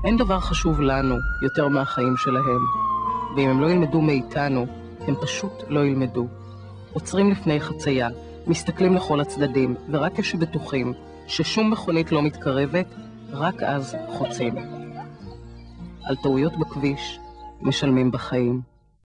אין דבר חשוב לנו יותר מהחיים שלהם, ואם הם לא ילמדו מאיתנו, הם פשוט לא ילמדו. עוצרים לפני חצייה, מסתכלים לכל הצדדים, ורק כשבטוחים ששום מכונית לא מתקרבת, רק אז חוצים. על טעויות בכביש משלמים בחיים.